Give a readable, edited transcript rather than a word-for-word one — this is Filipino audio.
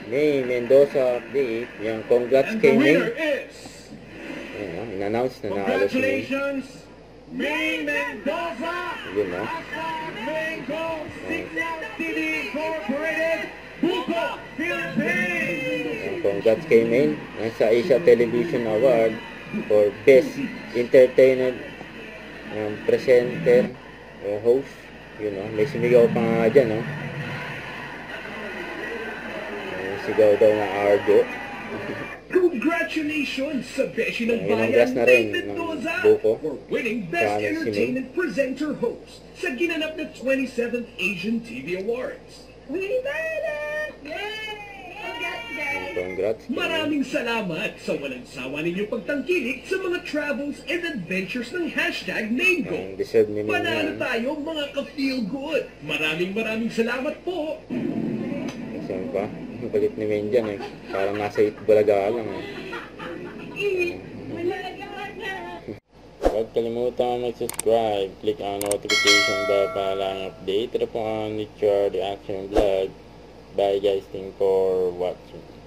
Maine Mendoza update. Yung congrats And kay the Maine. winner is... Ayan, in-announce na naalo si Maine. Congratulations, Maine Mendoza! Yun, no? Mango Signal TV Incorporated, Buko, Philippines! Congrats kay Maine. Nasa Asia Television Award for Best Entertainer Presenter o Host. Yun, no? May sumigaw pa nga dyan, no? Sigaw daw na Ardo. Congratulations sa beshi ng bayan Congrats na rin Maine Mendoza ng Buko. for winning Best Entertainment Presenter Host sa ginanap na 27th Asian TV Awards. We made it! Yay! Congrats, guys! Congrats. Maraming salamat sa walang sawa ninyong pagtangkilik sa mga travels and adventures ng hashtag Mango. Ang deserve ni Maine Panalo yan. tayo mga ka-feel good. Maraming salamat po. Saan pa? Ang kulit ni Maine dyan, eh. Parang nasa Bulaga lang, eh. Huwag kalimutan mag-subscribe. Click ang notification bell para lang update. Ito po ang Nature Reaction Vlog. Bye guys, thank you for watching.